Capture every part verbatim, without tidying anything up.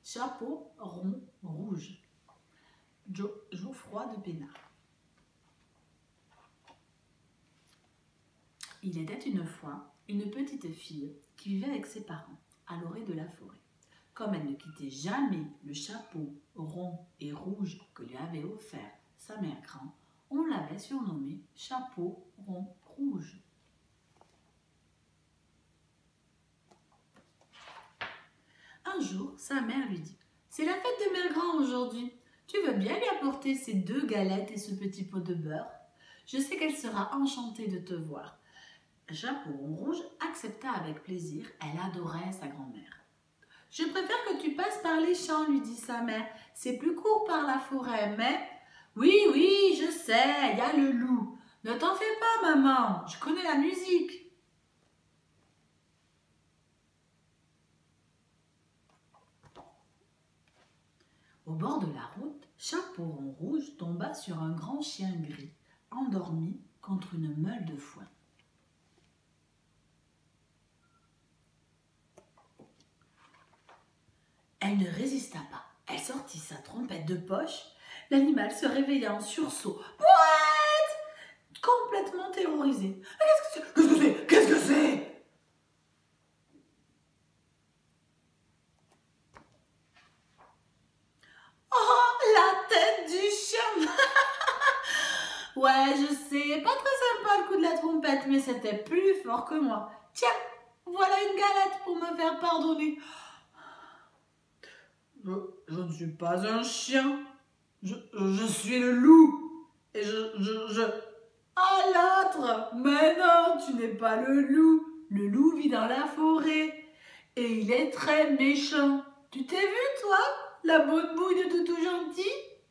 Chapeau rond rouge. Jo Geoffroy de Pénard. Il était une fois une petite fille qui vivait avec ses parents à l'orée de la forêt. Comme elle ne quittait jamais le chapeau rond et rouge que lui avait offert sa mère grand, on l'avait surnommé Chapeau rond rouge. Un jour, sa mère lui dit « C'est la fête de mère grand aujourd'hui. Tu veux bien lui apporter ces deux galettes et ce petit pot de beurre? Je sais qu'elle sera enchantée de te voir. » Chapeau rond rouge accepta avec plaisir. Elle adorait sa grand-mère. « Je préfère que tu passes par les champs, lui dit sa mère. C'est plus court par la forêt, mais... »« Oui, oui, je sais, il y a le loup. Ne t'en fais pas, maman, je connais la musique. » Au bord de la route, Chapeau rond rouge tomba sur un grand chien gris, endormi contre une meule de foin. Elle ne résista pas. Elle sortit sa trompette de poche. L'animal se réveilla en sursaut. Pouette! Complètement terrorisé. Qu'est-ce que c'est? Qu'est-ce que c'est? Qu'est-ce que c'est? Oh, la tête du chien! Ouais, je sais, pas très sympa le coup de la trompette, mais c'était plus fort que moi. Tiens, voilà une galette pour me faire pardonner. Je, je ne suis pas un chien, je, je suis le loup. Et je... je, je... Ah, l'autre! Mais non, tu n'es pas le loup. Le loup vit dans la forêt. Et il est très méchant. Tu t'es vu, toi, la bonne bouille de toutou gentil?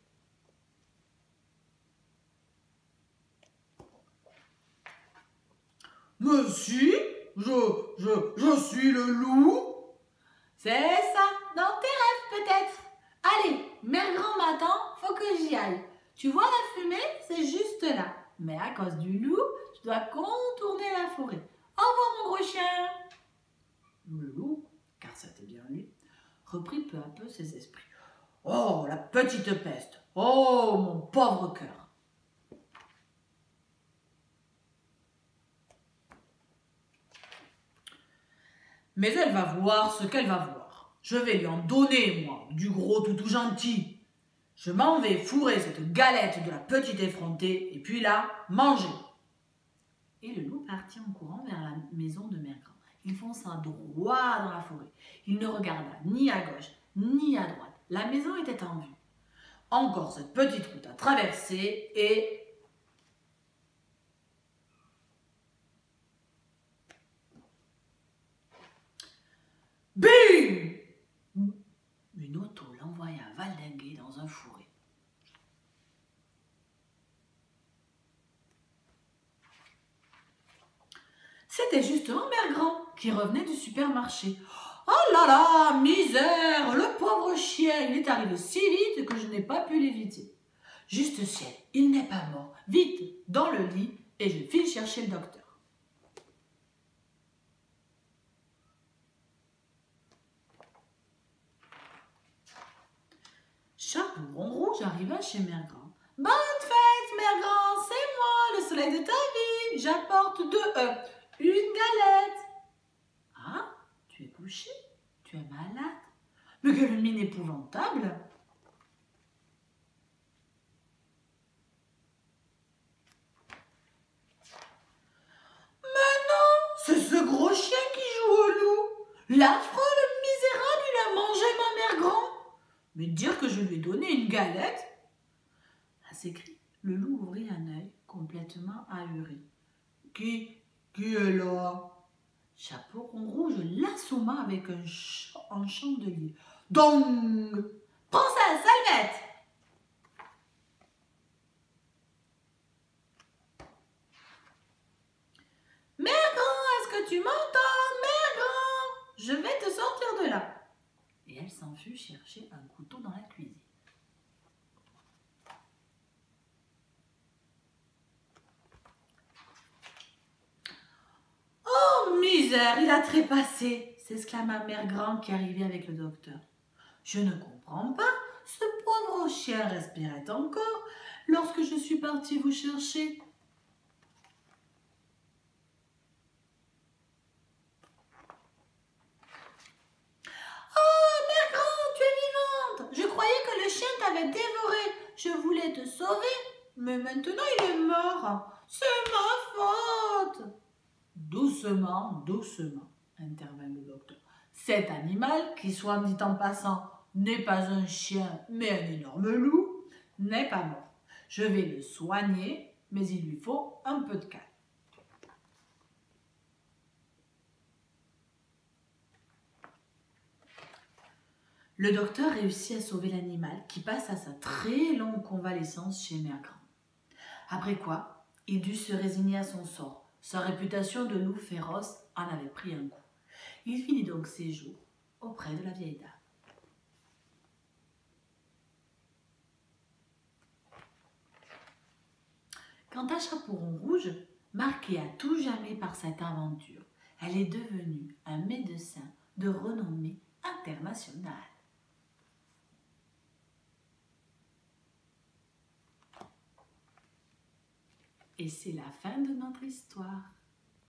Mais si, je, je, je suis le loup. C'est ça, dans tes rêves peut-être. Allez, mère grand m'attend, faut que j'y aille. Tu vois la fumée, c'est juste là. Mais à cause du loup, je dois contourner la forêt. Au revoir mon gros chien. Le loup, car c'était bien lui, reprit peu à peu ses esprits. Oh, la petite peste. Oh, mon pauvre cœur. Mais elle va voir ce qu'elle va voir. Je vais lui en donner, moi, du gros toutou gentil. Je m'en vais fourrer cette galette de la petite effrontée et puis là, manger. Et le loup partit en courant vers la maison de mère grand. Il fonça droit dans la forêt. Il ne regarda ni à gauche, ni à droite. La maison était en vue. Encore cette petite route à traverser et... Bing! Une auto l'envoya valdinguer dans un fourré. C'était justement mère grand qui revenait du supermarché. Oh là là, misère, le pauvre chien, il est arrivé si vite que je n'ai pas pu l'éviter. Juste ciel, il n'est pas mort. Vite, dans le lit, et je file chercher le docteur. Chapeau rond rouge arriva chez mère grand. Bonne fête, mère grand, c'est moi, le soleil de ta vie. J'apporte deux œufs, une galette. Ah, tu es couché, tu es malade. Mais quelle mine épouvantable. Mais non, c'est ce gros chien qui joue au loup. L'affreux, le misérable, il a mangé ma mère grand. Mais dire que je lui ai donné une galette. À ces cris, le loup ouvrit un œil complètement ahuri. Qui, qui est là? Chapeau rond rouge l'assomma avec un, ch un chandelier. Dong! Prends ça, salvette! Mère grand, est-ce que tu m'entends? Mère grand, je vais te sortir de là. Et elle s'en fut chercher un couteau dans la cuisine. Oh misère, il a trépassé, s'exclama mère grand qui arrivait avec le docteur. Je ne comprends pas, ce pauvre chien respirait encore lorsque je suis partie vous chercher. Oh, Mère Grand, tu es vivante! Je croyais que le chien t'avait dévoré. Je voulais te sauver, mais maintenant il est mort. C'est ma faute. Doucement, doucement, intervint le docteur. Cet animal, qui soit dit en passant, n'est pas un chien, mais un énorme loup, n'est pas mort. Je vais le soigner, mais il lui faut un peu de calme. Le docteur réussit à sauver l'animal qui passe à sa très longue convalescence chez Mère Grand. Après quoi, il dut se résigner à son sort. Sa réputation de loup féroce en avait pris un coup. Il finit donc ses jours auprès de la vieille dame. Quant à Chaperon Rouge, marquée à tout jamais par cette aventure, elle est devenue un médecin de renommée internationale. Et c'est la fin de notre histoire.